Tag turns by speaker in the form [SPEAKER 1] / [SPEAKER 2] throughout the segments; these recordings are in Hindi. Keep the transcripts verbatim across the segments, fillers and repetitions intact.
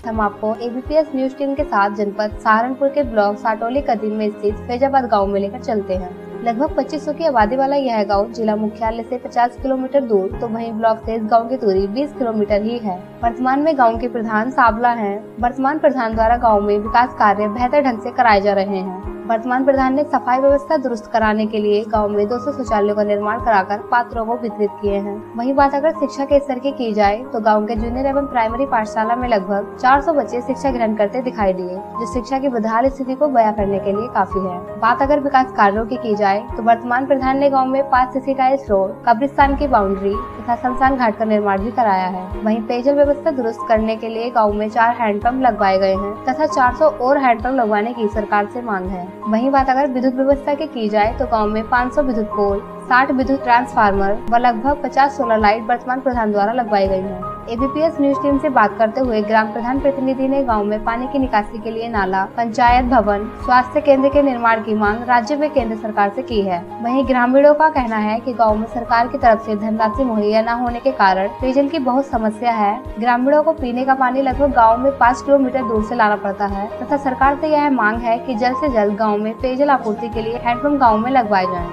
[SPEAKER 1] हम आपको एबीपीएस न्यूज टीम के साथ जनपद सहारनपुर के ब्लॉक साटोली कदीम में स्थित फैजाबाद गांव में लेकर चलते हैं। लगभग पच्चीस सौ की आबादी वाला यह गांव जिला मुख्यालय से पचास किलोमीटर दूर तो वहीं ब्लॉक से इस गांव की दूरी बीस किलोमीटर ही है। वर्तमान में गांव के प्रधान साबला हैं। वर्तमान प्रधान द्वारा गांव में विकास कार्य बेहतर ढंग से कराए जा रहे हैं। वर्तमान प्रधान ने सफाई व्यवस्था दुरुस्त कराने के लिए गांव में दो सौ शौचालयों का निर्माण कराकर पात्रों को वितरित किए हैं। वहीं बात अगर शिक्षा के स्तर की की जाए तो गांव के जूनियर एवं प्राइमरी पाठशाला में लगभग चार सौ बच्चे शिक्षा ग्रहण करते दिखाई दिए, जो शिक्षा की बदहाल स्थिति को बयां करने के लिए काफी है। बात अगर विकास कार्यों की की जाए तो वर्तमान प्रधान ने गाँव में पाँच सीसी टाइल्स रोड, कब्रिस्तान की बाउंड्री तथा शमशान घाट का निर्माण भी कराया है। वहीं पेयजल व्यवस्था दुरुस्त करने के लिए गाँव में चार हैंडपंप लगवाए गए हैं तथा चार सौ और हैंडपंप लगवाने की सरकार से मांग है। वहीं बात अगर विद्युत व्यवस्था की की जाए तो गांव में पाँच सौ विद्युत पोल, साठ विद्युत ट्रांसफार्मर व लगभग पचास सोलर लाइट वर्तमान प्रधान द्वारा लगवाई गई हैं। एबीपीएस न्यूज टीम से बात करते हुए ग्राम प्रधान प्रतिनिधि ने गांव में पानी की निकासी के लिए नाला, पंचायत भवन, स्वास्थ्य केंद्र के निर्माण की मांग राज्य व केंद्र सरकार से की है। वहीं ग्रामीणों का कहना है कि गांव में सरकार की तरफ से धनराशि मुहैया न होने के कारण पेयजल की बहुत समस्या है। ग्रामीणों को पीने का पानी लगभग गाँव में पाँच किलोमीटर दूर से लाना पड़ता है तथा सरकार से यह मांग है कि जल्द से जल्द गाँव में पेयजल आपूर्ति के लिए हैंडपंप गाँव में लगवाए जाएं।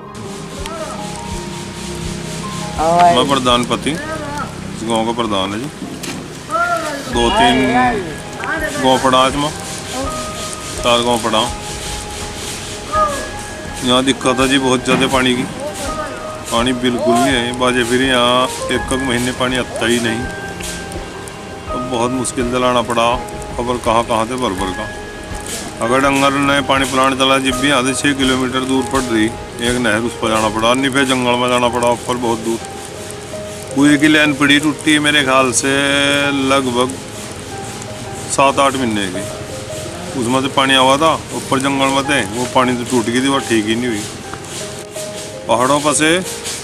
[SPEAKER 2] मैं प्रधान पति इस गाँव का प्रधान है जी। दो तीन गाँव पड़ा इसमें, चार गाँव पड़ा। यहाँ दिक्कत है जी बहुत ज़्यादा पानी की। पानी बिल्कुल नहीं है बाजे, फिर यहाँ एक एक महीने पानी आता ही नहीं। अब बहुत मुश्किल से लाना पड़ा, खबर कहाँ कहाँ से भर भर का। अगर डंगर ने पानी पिलाने चला जब भी यहाँ से छः किलोमीटर दूर पड़ रही एक नहर, उस पर जाना पड़ा, नहीं फिर जंगल में जाना पड़ा ऊपर बहुत दूर। कुएं की लाइन पड़ी टूटी मेरे ख्याल से लगभग सात आठ महीने की। उसमें से पानी आवा था ऊपर जंगल में थे, वो पानी तो टूट गई थी, वो ठीक ही नहीं हुई। पहाड़ों पर से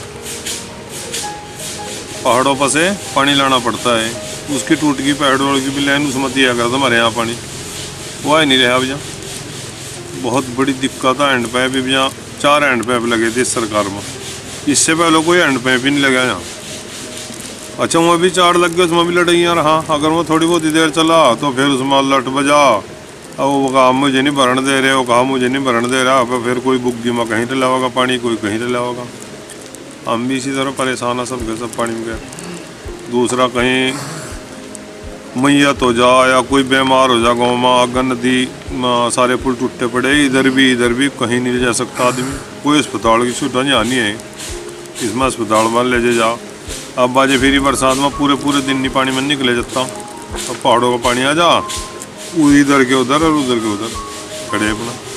[SPEAKER 2] पहाड़ों पर से पानी लाना पड़ता है, उसकी टूट गई पहाड़ों की भी लाइन, उसमें दिया करता हमारे यहाँ पानी वो ही नहीं रहा। अब यहाँ बहुत बड़ी दिक्कत है। हैंड पाइप भी यहाँ चार हैंड पाइप लगे थे इस सरकार में, इससे पहले कोई हैंड पाइप ही नहीं लगा यहाँ। अच्छा वहाँ भी चार लग गए, उसमें भी लड़ाइयाँ रहा। अगर वो थोड़ी बहुत देर चला तो फिर उसमें लट बजा, अब वो कहा मुझे नहीं भरण दे रहे, वो कहा मुझे नहीं भरण दे रहा। अब फिर कोई बुग्गी में कहीं डला होगा पानी, कोई कहीं डला होगा। हम भी इसी तरह परेशान है सब के सब पानी में। दूसरा कहीं मैयत हो जा या कोई बीमार हो जा गाँव में, अगर नदी में सारे पुल टूटे पड़े, इधर भी इधर भी कहीं नहीं ले जा सकता आदमी। कोई अस्पताल की सुविधा यहाँ नहीं है, इसमें अस्पताल में ले जा जा। अब बाजे फिर बरसात में पूरे पूरे दिन नहीं पानी में निकले जाता। अब पहाड़ों का पानी आ जा, इधर के उधर और उधर के उधर खड़े अपना।